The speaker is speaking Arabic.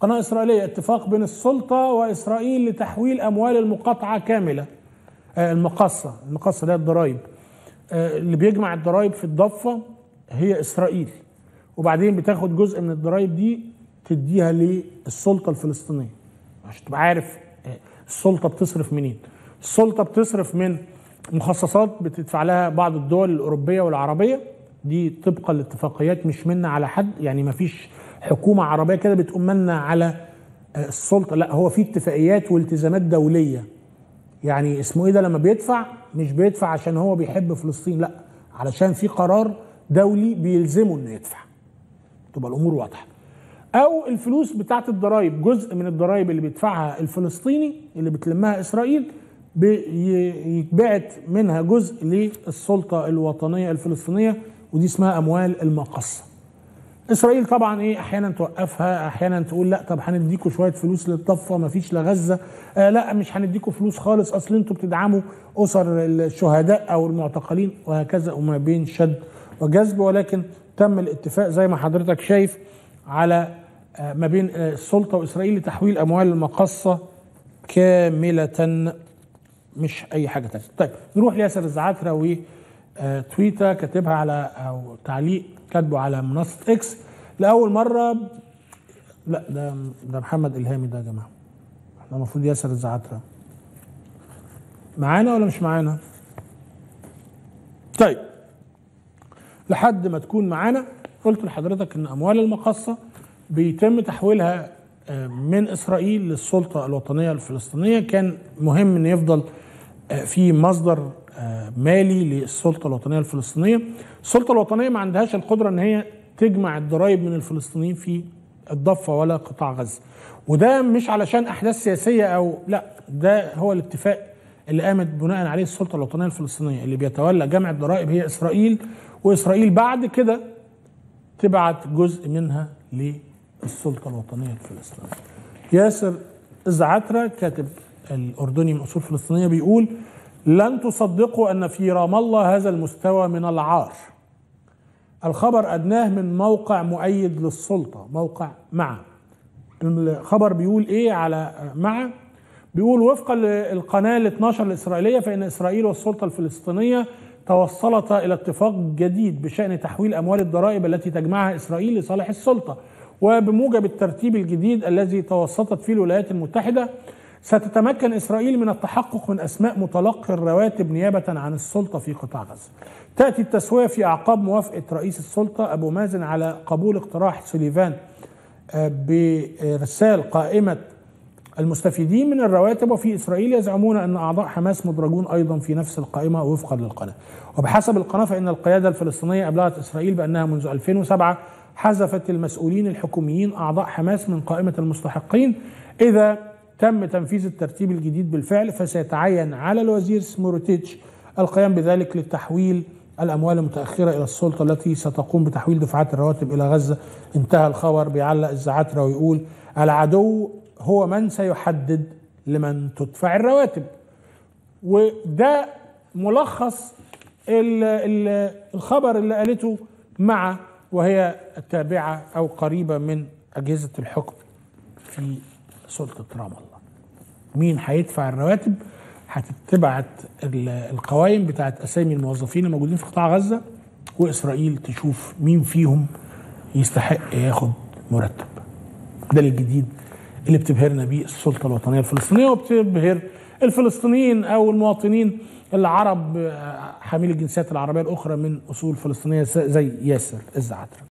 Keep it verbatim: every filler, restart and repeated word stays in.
قناة إسرائيلية: اتفاق بين السلطة وإسرائيل لتحويل أموال المقاطعة كاملة، آه المقصة المقصة ده الضرائب، آه اللي بيجمع الضرائب في الضفة هي إسرائيل، وبعدين بتاخد جزء من الضرائب دي تديها للسلطة الفلسطينية. عشان تبقى عارف آه السلطة بتصرف منين. السلطة بتصرف من مخصصات بتدفع لها بعض الدول الأوروبية والعربية، دي طبقا لاتفاقيات مش منا على حد، يعني ما فيش حكومة عربية كده بتقوم منا على السلطة، لا هو في اتفاقيات والتزامات دولية. يعني اسمه ايه ده لما بيدفع مش بيدفع عشان هو بيحب فلسطين، لا علشان في قرار دولي بيلزمه انه يدفع. تبقى الامور واضحة. او الفلوس بتاعت الضرائب، جزء من الضرائب اللي بيدفعها الفلسطيني اللي بتلمها اسرائيل بيتبعت منها جزء للسلطة الوطنية الفلسطينية، ودي اسمها اموال المقصة. اسرائيل طبعا ايه احيانا توقفها، احيانا تقول لا طب هنديكوا شويه فلوس للضفه مفيش لغزه، آه لا مش هنديكوا فلوس خالص اصل انتوا بتدعموا اسر الشهداء او المعتقلين، وهكذا، وما بين شد وجذب. ولكن تم الاتفاق زي ما حضرتك شايف على آه ما بين آه السلطه واسرائيل لتحويل اموال المقصه كامله، مش اي حاجه ثانيه. طيب نروح لياسر الزعاترة و آه تويتر كاتبها على او تعليق كاتبه على منصة اكس لأول مرة. لا ده ده محمد إلهامي ده يا جماعة، احنا المفروض ياسر الزعاترة معانا ولا مش معانا؟ طيب لحد ما تكون معانا، قلت لحضرتك ان اموال المقصة بيتم تحويلها من اسرائيل للسلطة الوطنية الفلسطينية. كان مهم ان يفضل في مصدر مالي للسلطة الوطنية الفلسطينية. السلطة الوطنية ما عندهاش القدرة ان هي تجمع الضرائب من الفلسطينيين في الضفة ولا قطاع غزة، وده مش علشان احداث سياسية او لا، ده هو الاتفاق اللي قامت بناء عليه السلطة الوطنية الفلسطينية. اللي بيتولى جمع الضرائب هي اسرائيل، واسرائيل بعد كده تبعت جزء منها للسلطة الوطنية الفلسطينية. ياسر الزعاترة كاتب الاردني من اصول فلسطينية بيقول: لن تصدقوا أن في رام الله هذا المستوى من العار. الخبر أدناه من موقع مؤيد للسلطة، موقع مع. الخبر بيقول إيه على مع؟ بيقول: وفقا للقناة ال اثناشر الإسرائيلية فإن إسرائيل والسلطة الفلسطينية توصلتا إلى اتفاق جديد بشأن تحويل أموال الضرائب التي تجمعها إسرائيل لصالح السلطة. وبموجب الترتيب الجديد الذي توسطت فيه الولايات المتحدة، ستتمكن إسرائيل من التحقق من أسماء متلقي الرواتب نيابة عن السلطة في قطاع غزة. تأتي التسوية في أعقاب موافقة رئيس السلطة أبو مازن على قبول اقتراح سوليفان برسال قائمة المستفيدين من الرواتب، وفي إسرائيل يزعمون أن أعضاء حماس مدرجون أيضا في نفس القائمة وفقا للقناة. وبحسب القناة فإن القيادة الفلسطينية أبلغت إسرائيل بأنها منذ ألفين وسبعة حذفت المسؤولين الحكوميين أعضاء حماس من قائمة المستحقين. إذا تم تنفيذ الترتيب الجديد بالفعل فسيتعين على الوزير سموتريتش القيام بذلك لتحويل الأموال المتأخرة إلى السلطة التي ستقوم بتحويل دفعات الرواتب إلى غزة. انتهى الخبر. بيعلق الزعاترة ويقول: العدو هو من سيحدد لمن تدفع الرواتب. وده ملخص ال ال الخبر اللي قالته مع، وهي التابعة أو قريبة من أجهزة الحكم في سلطة رام الله. مين هيدفع الرواتب؟ هتتبعت القوائم بتاعت أسامي الموظفين الموجودين في قطاع غزة، وإسرائيل تشوف مين فيهم يستحق ياخد مرتب. ده الجديد اللي بتبهرنا بيه السلطة الوطنية الفلسطينية، وبتبهر الفلسطينيين أو المواطنين العرب حاملي الجنسيات العربية الأخرى من أصول فلسطينية زي ياسر الزعاترة.